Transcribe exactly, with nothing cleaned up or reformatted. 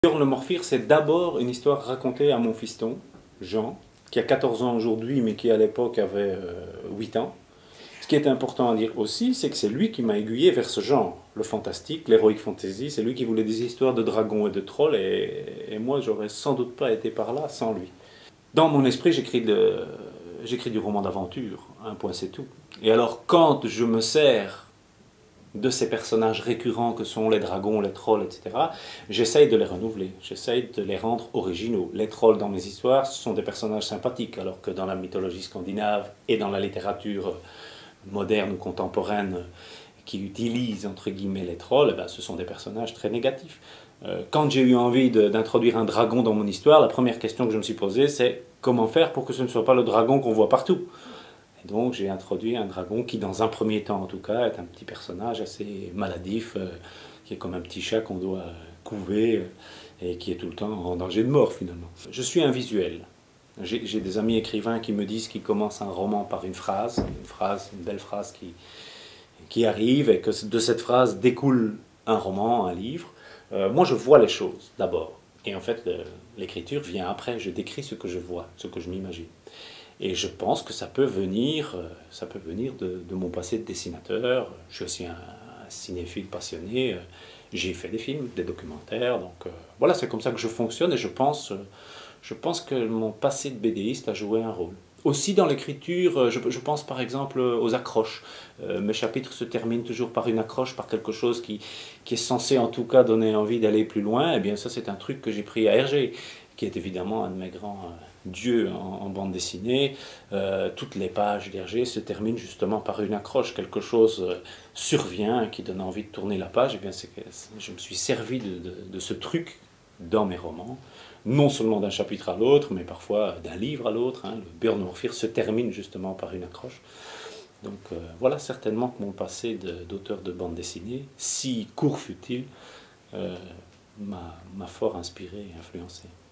Björn le Morphir, c'est d'abord une histoire racontée à mon fiston, Jean, qui a quatorze ans aujourd'hui, mais qui à l'époque avait euh, huit ans. Ce qui est important à dire aussi, c'est que c'est lui qui m'a aiguillé vers ce genre, le fantastique, l'heroic fantasy. C'est lui qui voulait des histoires de dragons et de trolls, et, et moi, j'aurais sans doute pas été par là sans lui. Dans mon esprit, j'écris de, j'écris du roman d'aventure, un point c'est tout. Et alors, quand je me sers de ces personnages récurrents que sont les dragons, les trolls, et cetera, j'essaye de les renouveler, j'essaye de les rendre originaux. Les trolls dans mes histoires, ce sont des personnages sympathiques, alors que dans la mythologie scandinave et dans la littérature moderne ou contemporaine qui utilise entre guillemets les trolls, eh ben, ce sont des personnages très négatifs. Quand j'ai eu envie d'introduire un dragon dans mon histoire, la première question que je me suis posée, c'est comment faire pour que ce ne soit pas le dragon qu'on voit partout. Et donc j'ai introduit un dragon qui, dans un premier temps en tout cas, est un petit personnage assez maladif, euh, qui est comme un petit chat qu'on doit couver euh, et qui est tout le temps en danger de mort finalement. Je suis un visuel. J'ai des amis écrivains qui me disent qu'ils commencent un roman par une phrase, une phrase, une belle phrase qui, qui arrive et que de cette phrase découle un roman, un livre. Euh, moi je vois les choses d'abord. Et en fait l'écriture vient après, je décris ce que je vois, ce que je m'imagine. Et je pense que ça peut venir, ça peut venir de, de mon passé de dessinateur. Je suis aussi un, un cinéphile passionné. J'ai fait des films, des documentaires. Donc euh, voilà, c'est comme ça que je fonctionne et je pense, je pense que mon passé de bédéiste a joué un rôle. Aussi dans l'écriture, je, je pense par exemple aux accroches. Euh, mes chapitres se terminent toujours par une accroche, par quelque chose qui, qui est censé en tout cas donner envie d'aller plus loin. Et bien ça c'est un truc que j'ai pris à Hergé, qui est évidemment un de mes grands euh, dieux en, en bande dessinée. Euh, toutes les pages d'Hergé se terminent justement par une accroche, quelque chose euh, survient qui donne envie de tourner la page. Et bien c'est que je me suis servi de, de, de ce truc dans mes romans, non seulement d'un chapitre à l'autre, mais parfois d'un livre à l'autre. Hein. Le Björn le Morphir se termine justement par une accroche. Donc euh, voilà certainement que mon passé d'auteur de, de bande dessinée, si court fut-il, euh, m'a fort inspiré et influencé.